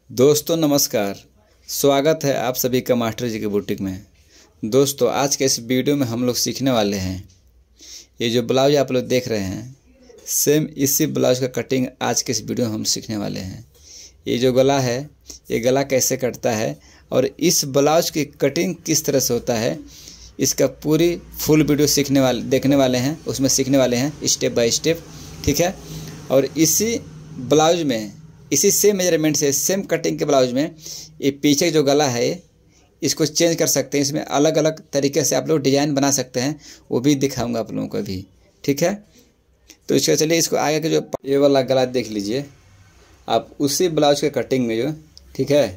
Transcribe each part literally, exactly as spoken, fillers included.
दोस्तों नमस्कार। स्वागत है आप सभी का मास्टर जी के बुटीक में। दोस्तों आज के इस वीडियो में हम लोग सीखने वाले हैं, ये जो ब्लाउज आप लोग देख रहे हैं सेम इसी ब्लाउज का कटिंग आज के इस वीडियो में हम सीखने वाले हैं। ये जो गला है ये गला कैसे कटता है और इस ब्लाउज की कटिंग किस तरह से होता है, इसका पूरी फुल वीडियो सीखने वाले देखने वाले हैं, उसमें सीखने वाले हैं स्टेप बाय स्टेप। ठीक है। और इसी ब्लाउज में इसी सेम मेजरमेंट से सेम कटिंग के ब्लाउज में ये पीछे जो गला है इसको चेंज कर सकते हैं। इसमें अलग अलग तरीके से आप लोग डिज़ाइन बना सकते हैं, वो भी दिखाऊंगा आप लोगों को भी। ठीक है। तो इसका चलिए इसको आगे के जो ये वाला गला देख लीजिए आप, उसी ब्लाउज के कटिंग में जो ठीक है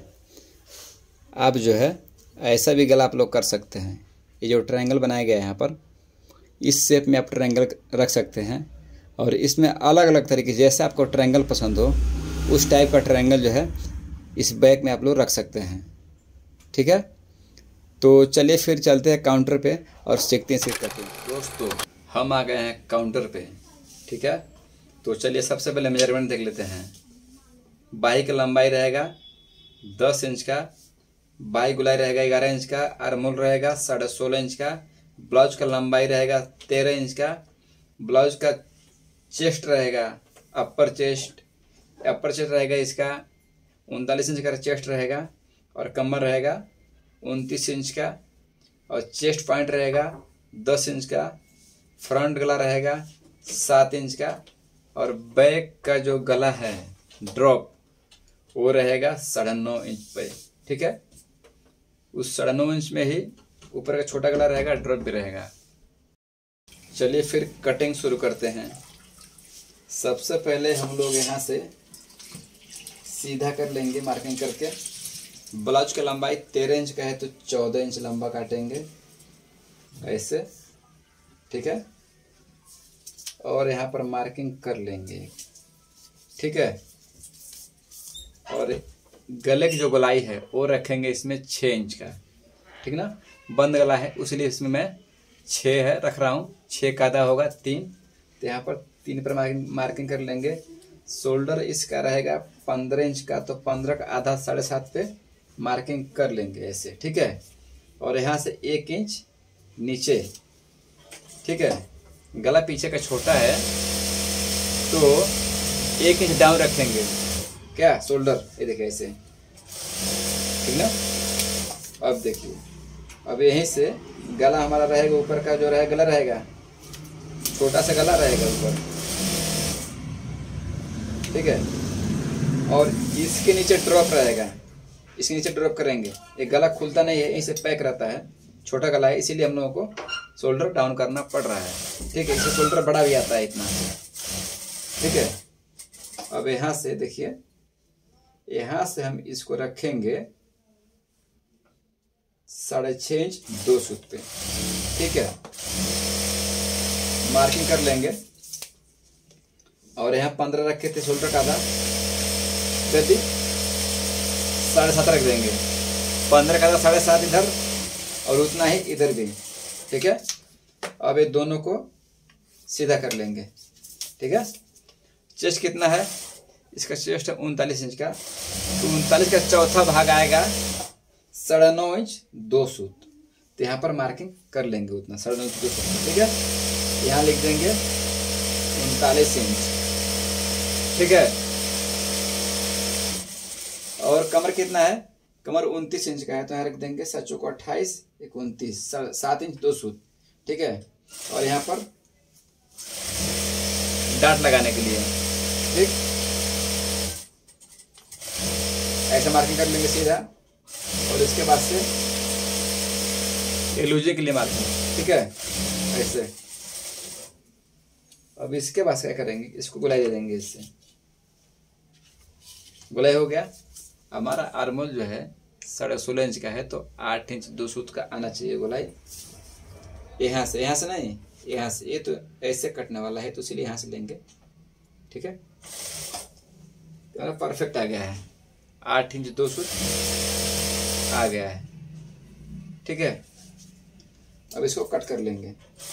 आप जो है ऐसा भी गला आप लोग कर सकते हैं। ये जो ट्रायंगल बनाया गया है यहाँ पर, इस शेप में आप ट्रायंगल रख सकते हैं और इसमें अलग अलग तरीके जैसे आपको ट्रायंगल पसंद हो उस टाइप का ट्रायंगल जो है इस बैक में आप लोग रख सकते हैं। ठीक है। तो चलिए फिर चलते हैं काउंटर पे और सीखते हैं सीख करते हैं। दोस्तों हम आ गए हैं काउंटर पे। ठीक है। तो चलिए सबसे पहले मेजरमेंट देख लेते हैं। बाई का लंबाई रहेगा दस इंच का, बाई गुलाई रहेगा ग्यारह इंच का, आर्मोल रहेगा साढ़े सोलह इंच का, ब्लाउज का लंबाई रहेगा तेरह इंच का, ब्लाउज का चेस्ट रहेगा अपर चेस्ट अपर चेस्ट रहेगा इसका उनतालीस इंच का चेस्ट रहेगा और कमर रहेगा उनतीस इंच का और चेस्ट पॉइंट रहेगा दस इंच का, फ्रंट गला रहेगा सात इंच का और बैक का जो गला है ड्रॉप वो रहेगा साढ़े नौ इंच पे। ठीक है। उस साढ़े नौ इंच में ही ऊपर का छोटा गला रहेगा, ड्रॉप भी रहेगा। चलिए फिर कटिंग शुरू करते हैं। सबसे पहले हम लोग यहाँ से सीधा कर लेंगे मार्किंग करके। ब्लाउज की लंबाई तेरह इंच का है तो चौदह इंच लंबा काटेंगे ऐसे। ठीक है। और यहाँ पर मार्किंग कर लेंगे। ठीक है। और गले की जो गोलाई है वो रखेंगे इसमें छः इंच का। ठीक ना, बंद गला है उसलिए इसमें मैं छः है रख रहा हूँ, छः का आधा होगा तीन, तो यहाँ पर तीन पर मार्किंग मार्किंग कर लेंगे। शोल्डर इसका रहेगा पंद्रह इंच का तो पंद्रह का आधा साढ़े सात पे मार्किंग कर लेंगे ऐसे। ठीक है। और यहाँ से एक इंच नीचे। ठीक है। गला पीछे का छोटा है तो एक इंच डाउन रखेंगे क्या शोल्डर, ये देखिए ऐसे। ठीक ना। अब देखिए अब यहीं से गला हमारा रहेगा, ऊपर का जो रहेगा गला रहेगा छोटा सा गला रहेगा ऊपर। ठीक है। और इसके नीचे ड्रॉप रहेगा, इसके नीचे ड्रॉप करेंगे। ये गला खुलता नहीं है, यहीं से पैक रहता है, छोटा गला है इसीलिए हम लोगों को शोल्डर डाउन करना पड़ रहा है। ठीक है। इससे शोल्डर बड़ा भी आता है इतना। ठीक है। अब यहाँ से देखिए यहाँ से हम इसको रखेंगे साढ़े छः इंच दो सूत पे। ठीक है। मार्किंग कर लेंगे और यहाँ पंद्रह रखे थे शोल्डर का आधा, गद्दी साढ़े सात रख देंगे। पंद्रह का आधा साढ़े सात इधर और उतना ही इधर भी। ठीक है। अब ये दोनों को सीधा कर लेंगे। ठीक है। चेस्ट कितना है इसका, चेस्ट है उनतालीस इंच का तो उनतालीस का चौथा भाग आएगा साढ़े नौ इंच दो सूत, तो यहाँ पर मार्किंग कर लेंगे उतना साढ़े नौ इंच दो सूत। ठीक है। यहाँ लिख देंगे उनतालीस इंच। ठीक है। और कमर कितना है, कमर उनतीस इंच का है तो यहाँ रख देंगे सात चौको अट्ठाईस एक उनतीस सात इंच दो सूत। ठीक है। और यहाँ पर डांट लगाने के लिए ठीक ऐसा मार्किंग कर लेंगे सीधा और इसके बाद से लूजिंग के लिए मार्किंग। ठीक है। ऐसे। अब इसके बाद क्या करेंगे, इसको गुलाई दे देंगे। इससे गुलाई हो गया। हमारा आर्मोल जो है साढ़े सोलह इंच का है तो आठ इंच दो सूत का आना चाहिए गुलाई। यहाँ से यहाँ से नहीं यहाँ से, ये तो ऐसे कटने वाला है तो इसलिए यहाँ से लेंगे। ठीक है। तो परफेक्ट आ गया है, आठ इंच दो सूत आ गया है। ठीक है। अब इसको कट कर लेंगे,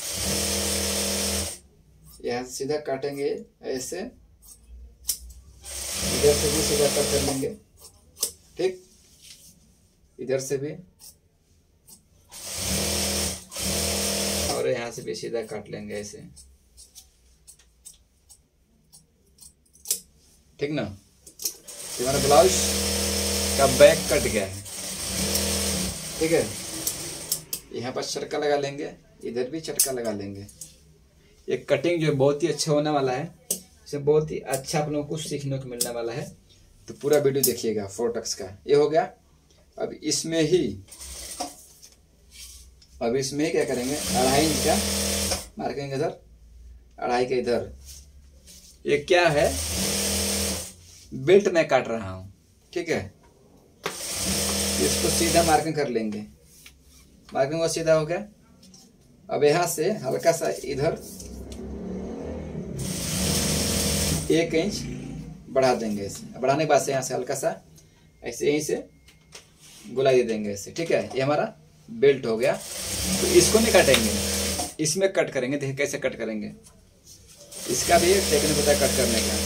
यहाँ से सीधा काटेंगे ऐसे, इधर से भी सीधा कट कर लेंगे। ठीक, इधर से भी और यहाँ से भी सीधा काट लेंगे ऐसे, ठीक ना। हमारा ब्लाउज का बैक कट गया है, ठीक है। यहाँ पर चटका लगा लेंगे, इधर भी चटका लगा लेंगे। ये कटिंग जो बहुत ही अच्छा होने वाला है, इसे बहुत ही अच्छा आप लोगों को सीखने को मिलने वाला है, तो पूरा वीडियो देखिएगा। फोर टक्स का ये हो गया। अब इसमें ही अब इसमें ही क्या करेंगे, अढ़ाई इंच का मार्किंग इधर, अढ़ाई का इधर। ये क्या है, बेल्ट में काट रहा हूं, ठीक है। इसको सीधा मार्किंग कर लेंगे, मार्किंग वो सीधा हो गया। अब यहां से हल्का सा इधर एक इंच बढ़ा देंगे ऐसे, बढ़ाने के बाद से यहाँ से हल्का सा ऐसे यहीं से गुलाई दे देंगे ऐसे, ठीक है। ये हमारा बेल्ट हो गया। तो इसको नहीं काटेंगे, इसमें कट करेंगे। देखिए कैसे कट करेंगे, इसका भी एक टेक्निक होता है कट करने का।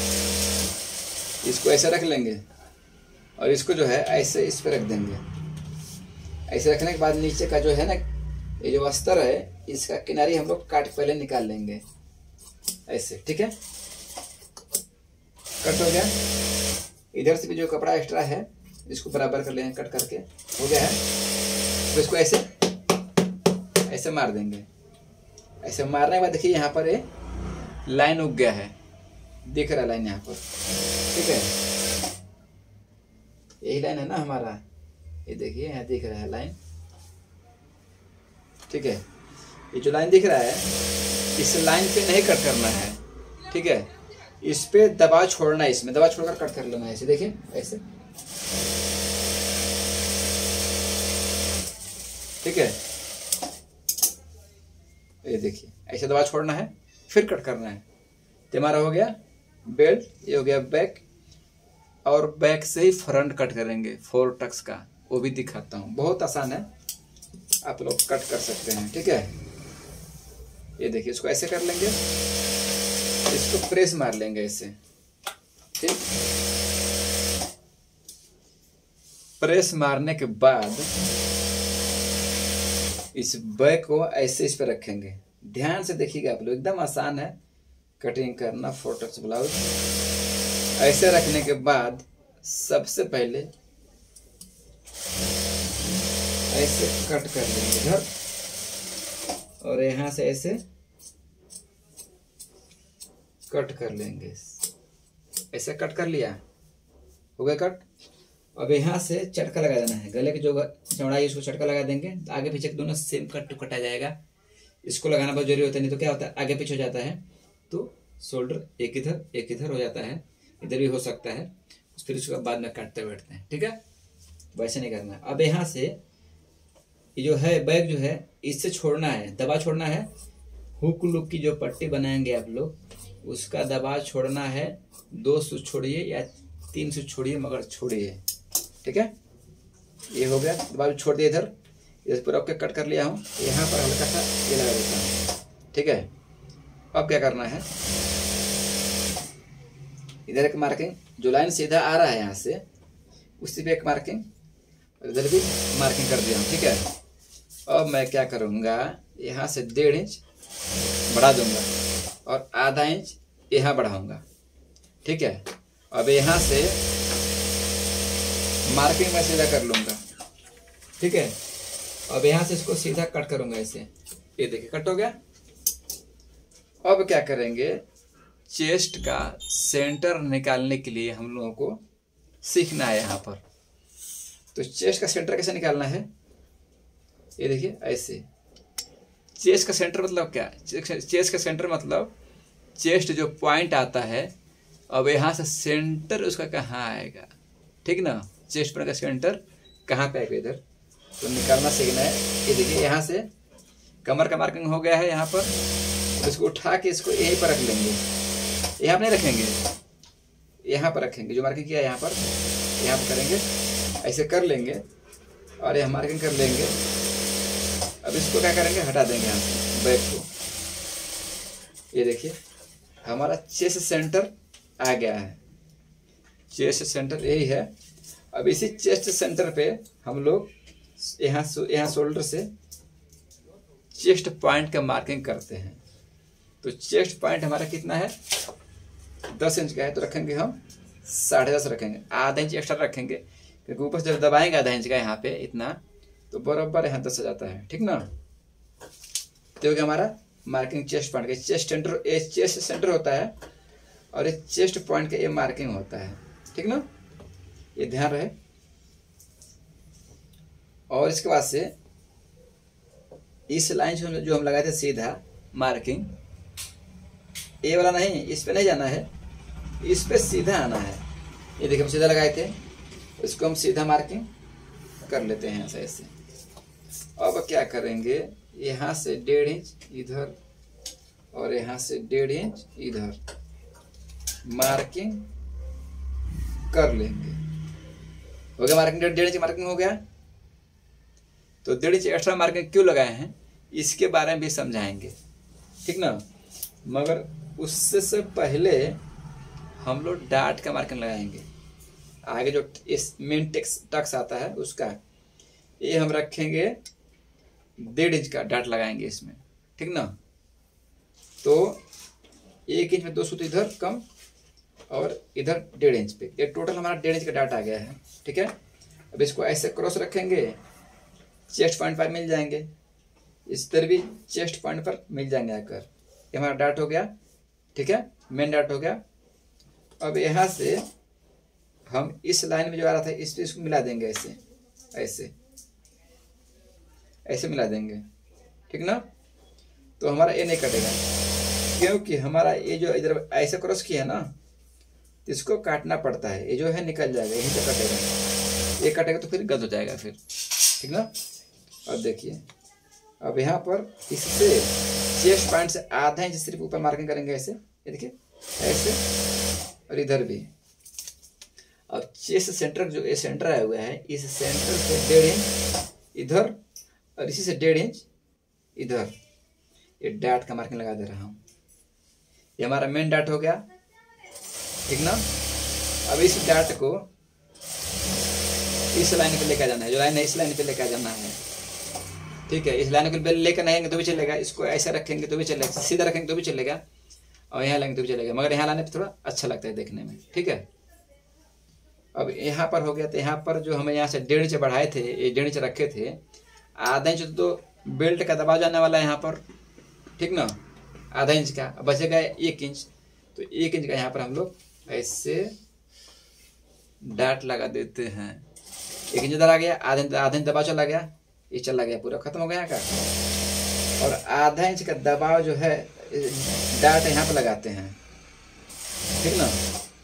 इसको ऐसे रख लेंगे और इसको जो है ऐसे इस पर रख देंगे। ऐसे रखने के बाद नीचे का जो है ना, ये जो अस्तर है, इसका किनारी हम लोग काट पहले निकाल लेंगे ऐसे, ठीक है। कट हो गया। इधर से भी जो कपड़ा एक्स्ट्रा है इसको बराबर कर लेंगे, कट करके हो गया है। तो इसको ऐसे ऐसे मार देंगे। ऐसे मारने के बाद देखिए यहाँ पर ये लाइन उग गया है, दिख रहा है लाइन यहाँ पर, ठीक है। यही लाइन है ना हमारा, ये देखिए यहाँ दिख रहा है लाइन, ठीक है। ये जो लाइन दिख रहा है, इस लाइन पे नहीं कट करना है, ठीक है। इस पे दबाव छोड़ना है, इसमें दबाव छोड़कर कट कर लेना है ऐसे, देखिए ऐसे, ठीक है। ये देखिए ऐसे दबाव छोड़ना है, फिर कट करना है। तो हमारा हो गया बेल्ट, ये हो गया बैक, और बैक से ही फ्रंट कट करेंगे फोर टक्स का, वो भी दिखाता हूँ। बहुत आसान है, आप लोग कट कर सकते हैं, ठीक है। ये देखिए इसको ऐसे कर लेंगे, इसको प्रेस मार लेंगे ऐसे, ठीक। प्रेस मारने के बाद इस बैक को ऐसे इस पे रखेंगे। ध्यान से देखिएगा आप लोग, एकदम आसान है कटिंग करना फोर टक्स ब्लाउज। ऐसे रखने के बाद सबसे पहले ऐसे कट कर लेंगे इधर, और यहां से ऐसे कट कर लेंगे। ऐसे कट कर लिया, हो गया कट। अब यहाँ से चटका लगा देना है, गले की जो चौड़ाई उसको चटका लगा देंगे। आगे पीछे दोनों सेम कट टू कटा जाएगा। इसको लगाना बहुत जरूरी होता है, नहीं तो क्या होता है आगे पीछे हो जाता है, तो शोल्डर एक इधर एक इधर हो जाता है, इधर भी हो सकता है, फिर उसके बाद में काटते बैठते हैं, ठीक है। वैसे नहीं करना। अब यहाँ से ये जो है बैग जो है, इससे छोड़ना है, दबा छोड़ना है। हुक लुक की जो पट्टी बनाएंगे आप लोग, उसका दबाव छोड़ना है। दो सूच छोड़िए या तीन सूच छोड़िए, मगर छोड़िए, ठीक है। ये हो गया, दबाव छोड़ दिया इधर, इस पूरा ओके कट कर लिया हूँ। यहाँ पर हल्का सा ये लगा देता हूँ, ठीक है। अब क्या करना है, इधर एक मार्किंग, जो लाइन सीधा आ रहा है यहाँ से, उसी पे एक मार्किंग, इधर भी मार्किंग कर दिया हूँ, ठीक है। अब मैं क्या करूँगा, यहाँ से डेढ़ इंच बढ़ा दूंगा और आधा इंच यहाँ बढ़ाऊंगा, ठीक है। अब यहाँ से मार्किंग मैं सीधा कर लूंगा, ठीक है। अब यहाँ से इसको सीधा कट करूंगा ऐसे, ये देखिए कट हो गया। अब क्या करेंगे, चेस्ट का सेंटर निकालने के लिए हम लोगों को सीखना है यहाँ पर। तो चेस्ट का सेंटर कैसे निकालना है, ये देखिए ऐसे। चेस्ट का सेंटर मतलब क्या, चेस्ट का सेंटर मतलब चेस्ट जो पॉइंट आता है, अब यहाँ से सेंटर उसका कहाँ आएगा, ठीक ना। चेस्ट पर का सेंटर कहाँ पे आएगा, इधर तो निकालना सीखना है। ये देखिए यहाँ से कमर का मार्किंग हो गया है यहाँ पर। तो इसको उठा के इसको यहीं पर रख लेंगे, यहाँ पर नहीं रखेंगे, यहाँ पर रखेंगे। जो मार्किंग किया है यहाँ पर, यहाँ पर करेंगे, ऐसे कर लेंगे और यहाँ मार्किंग कर लेंगे। अब इसको क्या करेंगे, हटा देंगे यहाँ से बैक को। ये देखिए हमारा चेस्ट सेंटर आ गया है, चेस्ट सेंटर यही है। अब इसी चेस्ट सेंटर पे हम लोग यहाँ यहाँ शोल्डर से चेस्ट पॉइंट का मार्किंग करते हैं। तो चेस्ट पॉइंट हमारा कितना है, दस इंच का है, तो रखेंगे हम साढ़े दस रखेंगे, आधा इंच एक्स्ट्रा रखेंगे, क्योंकि ऊपर से जब दबाएंगे आधा इंच का यहाँ पे इतना, तो बराबर यहाँ दस आ जाता है, ठीक ना। तो हमारा मार्किंग चेस्ट पॉइंट का, चेस्ट सेंटर ये चेस्ट सेंटर होता है और ये चेस्ट पॉइंट का ये मार्किंग होता है, ठीक ना, ये ध्यान रहे। और इसके बाद से इस लाइन से जो हम लगाए थे सीधा मार्किंग, ए वाला नहीं, इस पे नहीं जाना है, इस पे सीधा आना है। ये देखिए हम सीधा लगाए थे, इसको हम सीधा मार्किंग कर लेते हैं ऐसे ऐसे। अब क्या करेंगे, यहाँ से डेढ़ इंच इधर और यहाँ से डेढ़ इंच इधर मार्किंग कर लेंगे। हो गया मार्किंग, डेढ़ इंच मार्किंग हो गया। तो डेढ़ इंच एक्स्ट्रा मार्किंग क्यों लगाए हैं इसके बारे में भी समझाएंगे, ठीक ना। मगर उससे से पहले हम लोग डाट का मार्किंग लगाएंगे। आगे जो इस मेन टेक्स टक्स आता है उसका ये हम रखेंगे डेढ़ इंच का डाट लगाएंगे इसमें, ठीक ना। तो एक इंच में दो सूत्र इधर कम और इधर डेढ़ इंच पे, ये टोटल हमारा डेढ़ इंच का डाट आ गया है, ठीक है। अब इसको ऐसे क्रॉस रखेंगे, चेस्ट पॉइंट पर मिल जाएंगे, इस तरह भी चेस्ट पॉइंट पर मिल जाएंगे आकर। ये हमारा डाट हो गया, ठीक है, मेन डाट हो गया। अब यहाँ से हम इस लाइन में जो आ रहा था इस पे इसको मिला देंगे, ऐसे ऐसे ऐसे मिला देंगे, ठीक ना। तो हमारा ये नहीं कटेगा, क्योंकि हमारा ये जो इधर ऐसे क्रॉस किया ना, तो इसको काटना पड़ता है, ये जो है निकल जाएगा, यहीं से कटेगा, ये कटेगा तो फिर गलत हो जाएगा फिर, ठीक ना। अब देखिए, अब यहाँ पर इससे चेस्ट पॉइंट से आधा इंच सिर्फ ऊपर मार्किंग करेंगे ऐसे, ये देखिए ऐसे, और इधर भी। अब चेस्ट सेंटर जो ये सेंटर आया हुआ है, इस सेंटर से डेढ़ इंच इधर और इसी से डेढ़ इंच इधर, ये डाट का मार्किंग लगा दे रहा हूँ। ये हमारा मेन डाट हो गया, ठीक ना। अब इस डाट को इस लाइन पे लेकर जाना है, जो लाइन है इस लाइन पे लेकर जाना है, ठीक है। इस लाइन को लेकर नहीं आएंगे तो भी चलेगा, इसको ऐसे रखेंगे तो भी चलेगा, सीधा रखेंगे तो भी चलेगा, और यहाँ लाएंगे तो भी चलेगा, मगर यहाँ लाने पे थोड़ा अच्छा लगता है देखने में, ठीक है। अब यहाँ पर हो गया, तो यहाँ पर जो हमें यहाँ से डेढ़ इंच बढ़ाए थे, ये डेढ़ इंच रखे थे, आधा इंच तो बेल्ट का दबाव जाने वाला है यहाँ पर, ठीक ना, आधा इंच का बचेगा एक इंच। तो एक इंच का यहाँ पर हम लोग ऐसे डाट लगा देते हैं। एक इंच इधर आ गया, आधा इंच आधा इंच दबाव चला गया, ये चला गया पूरा, खत्म हो गया यहाँ का। और आधा इंच का दबाव जो है डाट यहाँ पर लगाते हैं, ठीक ना,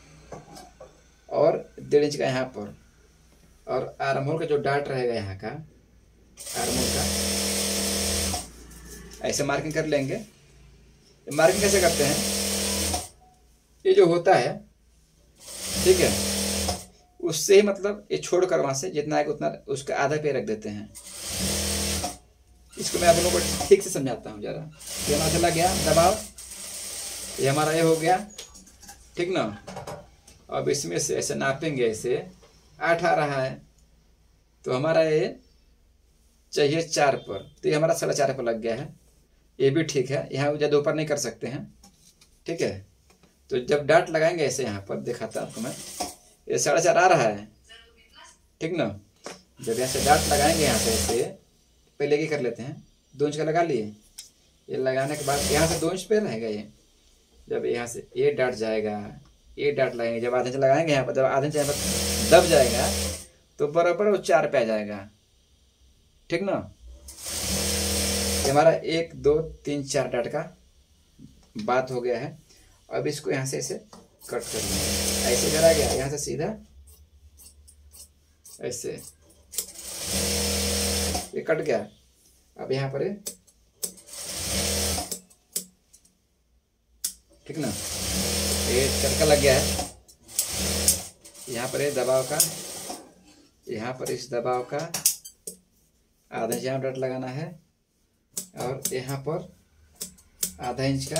और डेढ़ इंच का यहाँ पर, और आर्म होल का जो डाट रहेगा यहाँ का, आर्म होल का ऐसे मार्किंग कर लेंगे। मार्किंग कैसे करते हैं, ये जो होता है, ठीक है, उससे ही मतलब ये छोड़कर वहां से जितना आएगा उतना उसका आधा पे रख देते हैं। इसको मैं आप लोगों को ठीक से समझाता हूँ जरा। ये हमारा चला गया दबाव, ये हमारा ये हो गया, ठीक ना। अब इसमें से ऐसे नापेंगे, ऐसे आठ आ रहा है, तो हमारा ये चाहिए चार पर, तो ये हमारा साढ़े चार पर लग गया है, ये भी ठीक है। यहाँ ज़्यादा ऊपर नहीं कर सकते हैं, ठीक है। तो जब डाट लगाएंगे ऐसे, यहाँ पर दिखाता आपको मैं, ये साढ़े चार आ रहा है, ठीक ना। जब यहाँ से डाट लगाएंगे यहाँ से ऐसे, पहले की कर लेते हैं, दो इंच का लगा लिए, ये लगाने के बाद यहाँ से दो इंच पे रहेगा ये। जब यहाँ से ये डाट जाएगा, ये डाट लगाएंगे, जब आधे इंच लगाएंगे यहाँ पर, जब आधे इंच यहाँ पर दब जाएगा तो बराबर वो चार पे आ जाएगा, ठीक ना। ये हमारा एक दो तीन चार डाट का बात हो गया है। अब इसको यहाँ से ऐसे कट कर लेंगे, ऐसे इधर आ गया, यहाँ से सीधा ऐसे ये कट गया। अब यहाँ पर ठीक ना, ये चटका लग गया है, यहाँ पर दबाव का, यहाँ पर इस दबाव का आधा इंच यहाँ डट लगाना है, और यहाँ पर आधा इंच का,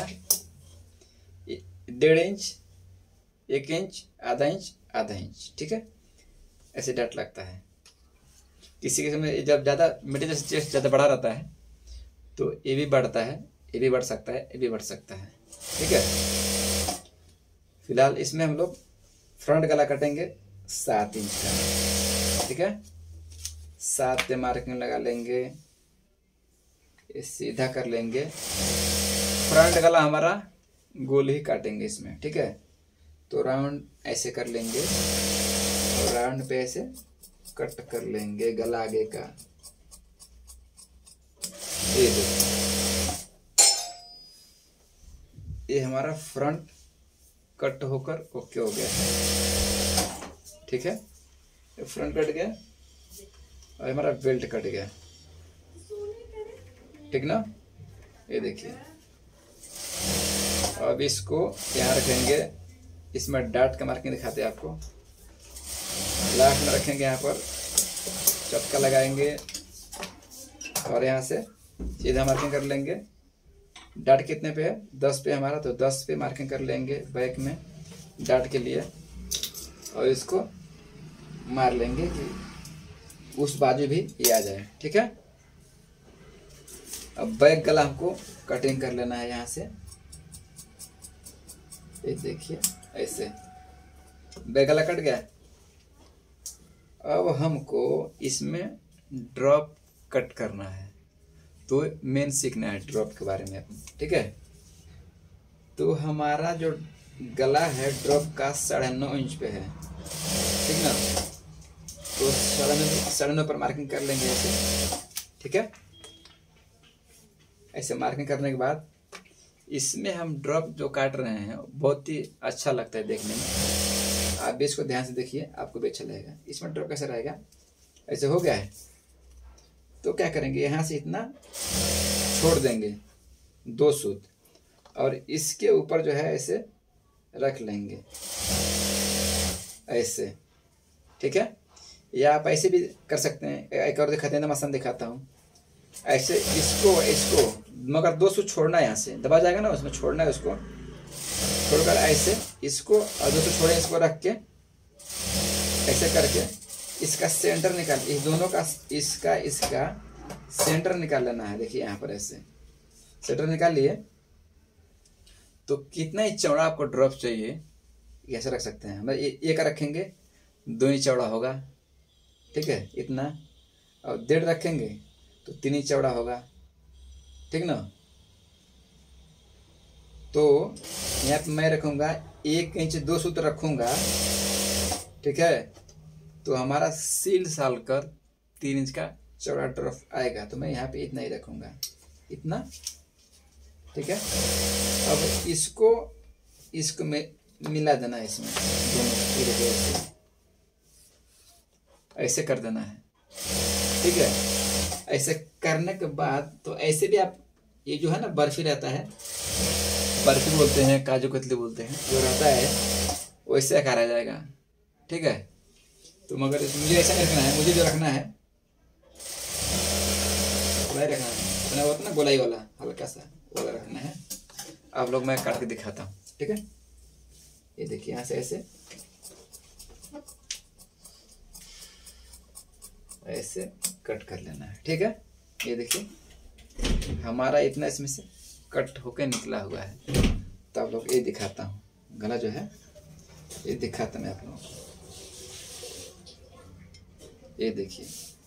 डेढ़ इंच, एक इंच, आधा इंच, आधा इंच, ठीक है। ऐसे डाट लगता है। किसी किसी में जब ज़्यादा मिडिल चेस्ट ज़्यादा बड़ा रहता है तो ये भी बढ़ता है, ये भी बढ़ सकता है, ये भी बढ़ सकता है। ठीक है, फिलहाल इसमें हम लोग फ्रंट गला कटेंगे सात इंच का। ठीक है, सात पे मार्किंग लगा लेंगे, ये सीधा कर लेंगे। फ्रंट गला हमारा गोल ही काटेंगे इसमें। ठीक है, तो राउंड ऐसे कर लेंगे और राउंड पे ऐसे कट कर लेंगे गला आगे का। ये देखो, ये हमारा फ्रंट कट होकर ओके हो गया है। ठीक है, ये फ्रंट कट गया और हमारा बेल्ट कट गया। ठीक ना, ये देखिए। अब इसको यहाँ रखेंगे, इसमें डाट का मार्किंग दिखाते हैं आपको। लास्ट में रखेंगे, यहाँ पर चटका लगाएंगे और यहाँ से सीधा मार्किंग कर लेंगे। डाट कितने पे है? दस पे हमारा, तो दस पे मार्किंग कर लेंगे बैक में डाट के लिए और इसको मार लेंगे कि उस बाजू भी ये आ जाए। ठीक है, अब बैक गला हमको कटिंग कर लेना है यहाँ से। ये देखिए ऐसे बैक गला कट गया। अब हमको इसमें ड्रॉप कट करना है, तो मेन सीखना है ड्रॉप के बारे में। ठीक है, तो हमारा जो गला है ड्रॉप का साढ़े नौ इंच पे है। ठीक ना, तो साढ़े नौ साढ़े नौ पर मार्किंग कर लेंगे ऐसे। ठीक है, ऐसे मार्किंग करने के बाद इसमें हम ड्रॉप जो काट रहे हैं बहुत ही अच्छा लगता है देखने में। आप भी इसको ध्यान से देखिए, आपको भी अच्छा लगेगा। इसमें ड्रॉप कैसे रहेगा, ऐसे हो गया है तो क्या करेंगे, यहाँ से इतना छोड़ देंगे दो सूत और इसके ऊपर जो है ऐसे रख लेंगे ऐसे। ठीक है, या आप ऐसे भी कर सकते हैं। एक और दिखाते हैं ना, मसन दिखाता हूँ। ऐसे इसको इसको मगर दो सूत छोड़ना है, यहाँ से दबा जाएगा ना, उसमें छोड़ना है, उसको छोड़कर ऐसे इसको और दो सूत छोड़े, इसको रख के ऐसे करके इसका सेंटर निकाल, इस दोनों का इसका इसका सेंटर निकाल लेना है। देखिए यहाँ पर ऐसे सेंटर निकाल लिए तो कितना ही चौड़ा आपको ड्रॉप चाहिए ऐसे रख सकते हैं। हम ये का रखेंगे, दो इंच चौड़ा होगा। ठीक है, इतना, और डेढ़ रखेंगे तो तीन इंच चौड़ा होगा। ठीक ना, तो यहाँ पे मैं रखूँगा एक इंच दो सूत्र रखूँगा। ठीक है, तो हमारा सील साल कर तीन इंच का चौड़ा ड्रॉप आएगा, तो मैं यहाँ पे इतना ही रखूँगा, इतना। ठीक है, अब इसको इसको में मिला देना है, इसमें दोनों ऐसे ऐसे कर देना है। ठीक है, ऐसे करने के बाद तो ऐसे भी आप, ये जो है ना बर्फी रहता है, बर्फी बोलते हैं, काजू कतली बोलते हैं, जो रहता है वैसे आकार आ जाएगा। ठीक है, तो मगर मुझे ऐसा नहीं रखना है, मुझे जो रखना है गोलाई रखना है, अपना होता ना गोलाई वाला, हल्का सा वाला रखना है। आप लोग मैं काट के दिखाता हूँ। ठीक है, ये देखिए यहाँ से ऐसे ऐसे कट कर लेना है। ठीक है, ये देखिए हमारा इतना इसमें से कट होके निकला हुआ है। तो आप लोग ये दिखाता हूँ, गला जो है ये दिखाता मैं आप लोगों को। ये देखिए,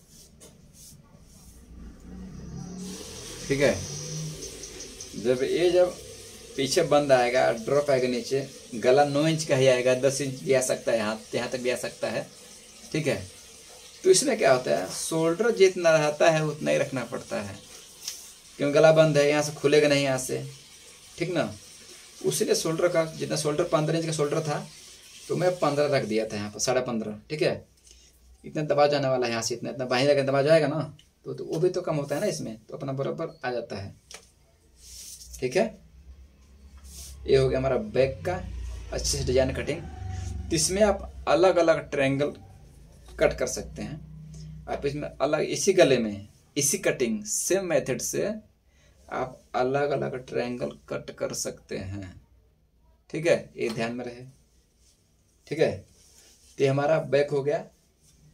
ठीक है, जब ये जब पीछे बंद आएगा, ड्रॉप आएगा नीचे, गला नौ इंच का ही आएगा, दस इंच भी आ सकता है, यहाँ यहाँ तक भी आ सकता है। ठीक है, तो इसमें क्या होता है, शोल्डर जितना रहता है उतना ही रखना पड़ता है, क्योंकि गला बंद है, यहाँ से खुलेगा नहीं यहाँ से। ठीक ना, उसीलिए शोल्डर का जितना शोल्डर पंद्रह इंच का शोल्डर था तो मैं पंद्रह रख दिया था यहाँ पर, साढ़े पंद्रह। ठीक है, इतना दबा जाने वाला है यहाँ से, इतना इतना बाहर जाकर दबा जाएगा ना तो, तो वो भी तो कम होता है ना इसमें, तो अपना बराबर आ जाता है। ठीक है, ये हो गया हमारा बैक का अच्छे से डिजाइन कटिंग। इसमें आप अलग अलग ट्रायंगल कट कर सकते हैं। आप इसमें अलग, इसी गले में इसी कटिंग सेम मेथड से आप अलग अलग ट्रायंगल कट कर सकते हैं। ठीक है, ये ध्यान में रहे। ठीक है, तो हमारा बैक हो गया,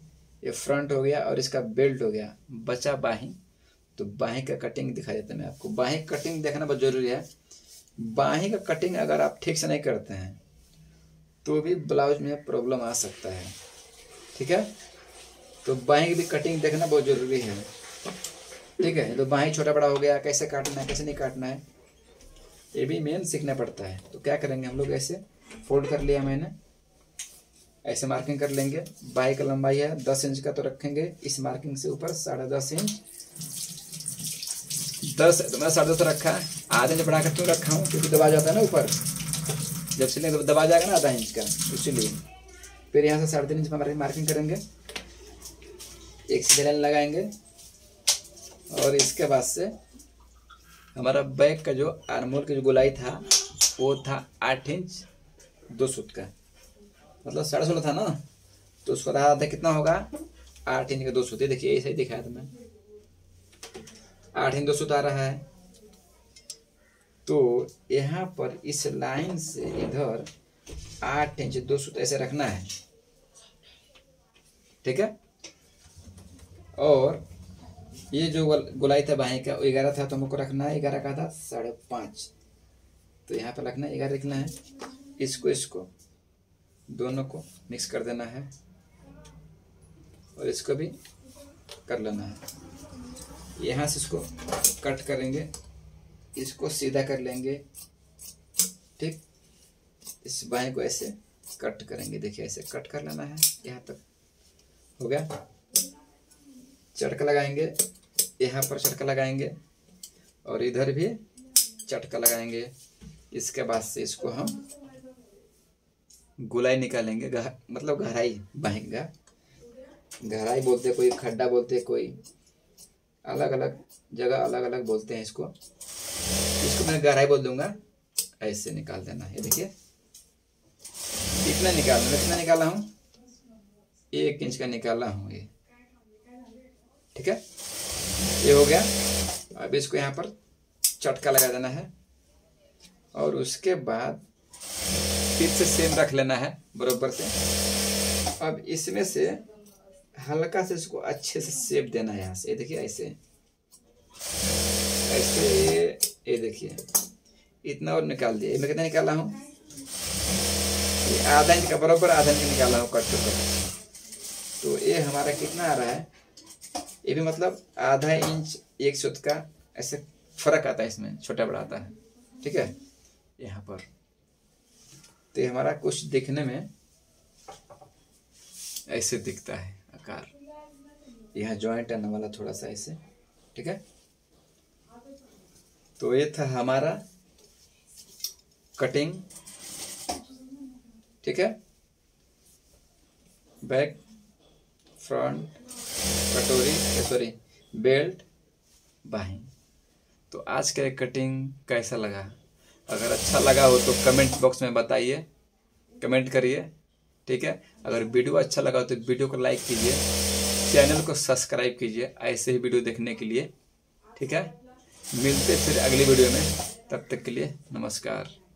ये फ्रंट हो गया और इसका बेल्ट हो गया, बचा बाही। तो बाही का कटिंग दिखा देता मैं आपको। बाही कटिंग देखना बहुत जरूरी है। बाही का कटिंग अगर आप ठीक से नहीं करते हैं तो भी ब्लाउज में प्रॉब्लम आ सकता है, ठीक है। तो बाही की भी कटिंग देखना बहुत जरूरी है, ठीक है। तो बाही छोटा बड़ा हो गया, कैसे काटना है कैसे नहीं काटना है ये भी मेन सीखना पड़ता है। तो क्या करेंगे हम लोग, ऐसे फोल्ड कर लिया मैंने, ऐसे मार्किंग कर लेंगे। बाही का लंबाई है दस इंच का, तो रखेंगे इस मार्किंग से ऊपर साढ़े दस इंच। दस तो मैं साढ़े दस रखा है, आधे इंच बढ़ाकर क्यों रखा हूँ, क्योंकि दबा जाता है ना ऊपर, जब सिलेंगे तो दबा जाएगा ना आधा इंच का, इसीलिए। फिर यहाँ से साढ़े तीन इंच पर मार्किंग करेंगे, एक सीधे लाइन लगाएंगे और इसके बाद से हमारा बैक का जो आर्मोल की जो गोलाई था वो था आठ इंच दो सूत का, मतलब साढ़े सोलह था ना, तो उसको आधा कितना होगा, आठ इंच का दो सूत। देखिए ऐसे ही दिखाया था मैं, आठ इंच दो सूत आ रहा है। तो यहाँ पर इस लाइन से इधर आठ इंच दो सूत ऐसे रखना है, ठीक है। और ये जो गोलाई था बाहीं का ग्यारह था, तो हमको रखना है ग्यारह का था साढ़े पाँच, तो यहाँ पर रखना है ग्यारह रखना है। इसको इसको दोनों को मिक्स कर देना है और इसको भी कर लेना है। यहाँ से इसको कट करेंगे, इसको सीधा कर लेंगे, ठीक। इस बाएं को ऐसे कट करेंगे, देखिए ऐसे कट कर लेना है, यहाँ तक हो गया। चटका लगाएंगे, यहाँ पर चटका लगाएंगे और इधर भी चटका लगाएंगे। इसके बाद से इसको हम गोलाई निकालेंगे, गह, मतलब गहराई, बाहीं का गहराई बोलते, कोई खड्डा बोलते, कोई अलग अलग जगह अलग अलग बोलते हैं इसको। इसको मैं गहराई बोल दूंगा। ऐसे निकाल देना है, देखिए कितना निकालना, कितना निकाला हूँ, एक इंच का निकाला हूँ ये, ठीक है। ये हो गया। अब इसको यहाँ पर चटका लगा देना है और उसके बाद फिर से सेम रख लेना है बराबर से। अब इसमें से हल्का से इसको अच्छे से शेप देना है यहाँ से, देखिए ऐसे ऐसे, ये देखिए इतना और निकाल दिया। मैं कितना निकाला हूँ, ये आधा इंच का बराबर आधा इंच निकाला हूँ कट कर। तो ये हमारा कितना आ रहा है, ये भी मतलब आधा इंच एक सूत का ऐसे फर्क आता है, इसमें छोटा बड़ा आता है, ठीक है। यहाँ पर तो ये हमारा कुछ दिखने में ऐसे दिखता है आकार, यहाँ जॉइंट आने वाला थोड़ा सा ऐसे, ठीक है। तो ये था हमारा कटिंग, ठीक है। बैक, फ्रंट, कटोरी, सॉरी बेल्ट, बाहीं। तो आज का कटिंग कैसा लगा, अगर अच्छा लगा हो तो कमेंट बॉक्स में बताइए, कमेंट करिए, ठीक है। अगर वीडियो अच्छा लगा हो तो वीडियो को लाइक कीजिए, चैनल को सब्सक्राइब कीजिए ऐसे ही वीडियो देखने के लिए, ठीक है। मिलते फिर अगली वीडियो में, तब तक के लिए नमस्कार।